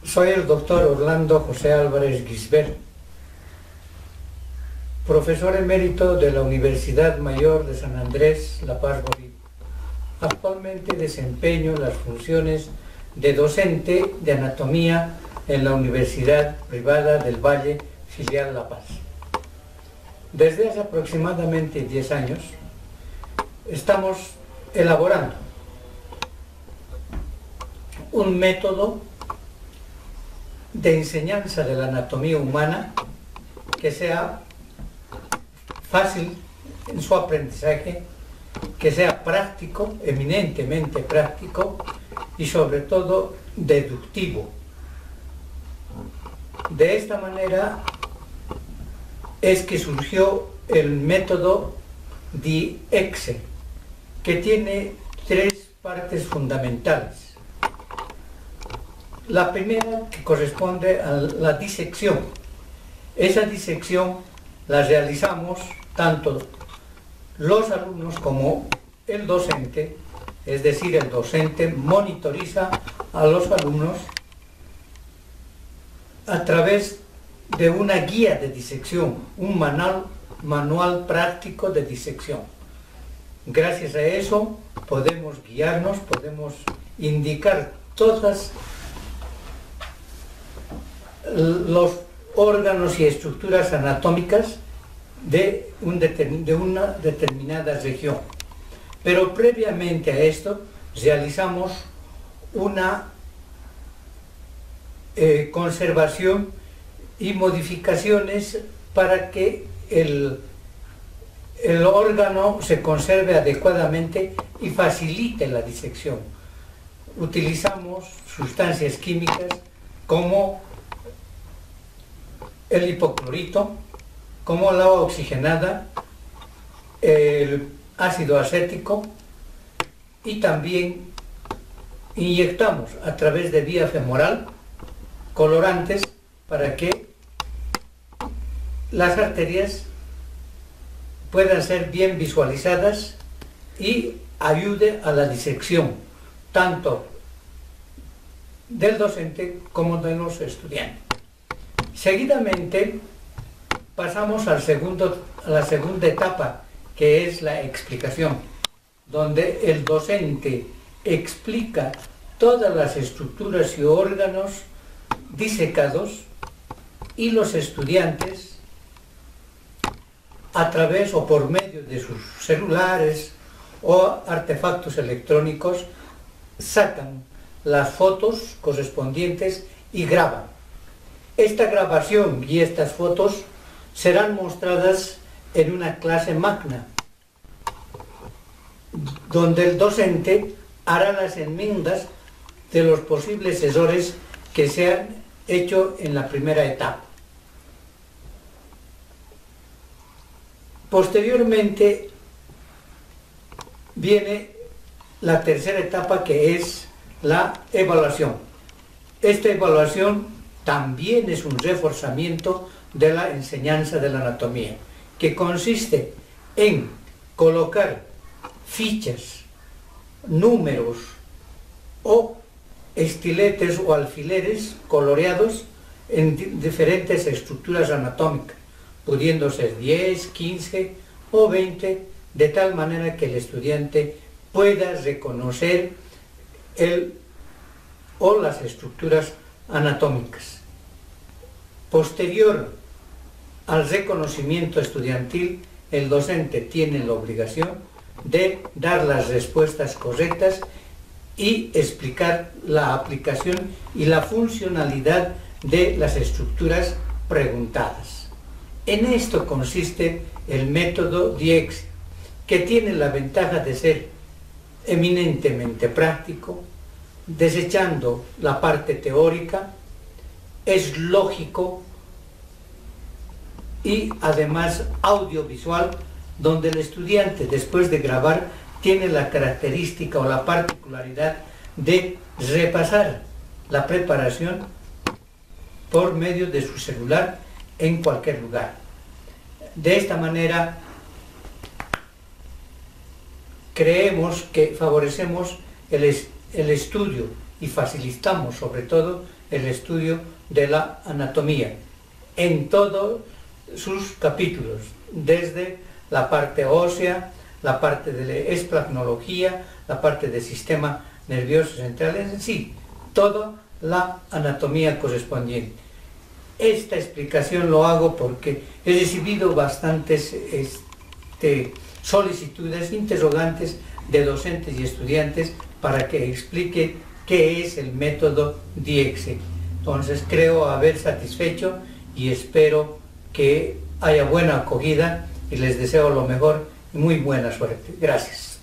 Soy el doctor Orlando José Álvarez Gisbert, profesor emérito de la Universidad Mayor de San Andrés, La Paz, Bolivia. Actualmente desempeño las funciones de docente de anatomía en la Universidad Privada del Valle, filial La Paz. Desde hace aproximadamente 10 años estamos elaborando un método de enseñanza de la anatomía humana que sea fácil en su aprendizaje, que sea práctico, eminentemente práctico y sobre todo deductivo. De esta manera es que surgió el método DIEXE, que tiene 3 partes fundamentales. La primera, que corresponde a la disección. Esa disección la realizamos tanto los alumnos como el docente, es decir, el docente monitoriza a los alumnos a través de una guía de disección, un manual práctico de disección. Gracias a eso podemos guiarnos, podemos indicar todos los órganos y estructuras anatómicas de una determinada región. Pero previamente a esto realizamos una conservación y modificaciones para que el órgano se conserve adecuadamente y facilite la disección. Utilizamos sustancias químicas como el hipoclorito, como el agua oxigenada, el ácido acético, y también inyectamos a través de vía femoral colorantes para que las arterias puedan ser bien visualizadas y ayude a la disección tanto del docente como de los estudiantes. Seguidamente pasamos a la segunda etapa, que es la explicación, donde el docente explica todas las estructuras y órganos disecados y los estudiantes, a través o por medio de sus celulares o artefactos electrónicos, sacan las fotos correspondientes y graban. Esta grabación y estas fotos serán mostradas en una clase magna, donde el docente hará las enmiendas de los posibles errores que se han hecho en la primera etapa. Posteriormente viene la tercera etapa, que es la evaluación. Esta evaluación también es un reforzamiento de la enseñanza de la anatomía, que consiste en colocar fichas, números o estiletes o alfileres coloreados en diferentes estructuras anatómicas, pudiendo ser 10, 15 o 20, de tal manera que el estudiante pueda reconocer las estructuras anatómicas. Posterior al reconocimiento estudiantil, el docente tiene la obligación de dar las respuestas correctas y explicar la aplicación y la funcionalidad de las estructuras preguntadas. En esto consiste el método DIEXE, que tiene la ventaja de ser eminentemente práctico, desechando la parte teórica, es lógico y además audiovisual, donde el estudiante, después de grabar, tiene la característica o la particularidad de repasar la preparación por medio de su celular en cualquier lugar. De esta manera creemos que favorecemos el estudio y facilitamos sobre todo el estudio de la anatomía en todos sus capítulos, desde la parte ósea, la parte de la esplagnología, la parte del sistema nervioso central, en sí, toda la anatomía correspondiente. Esta explicación lo hago porque he recibido bastantes solicitudes, interrogantes de docentes y estudiantes para que explique qué es el método DIEXE. Entonces creo haber satisfecho y espero que haya buena acogida y les deseo lo mejor y muy buena suerte. Gracias.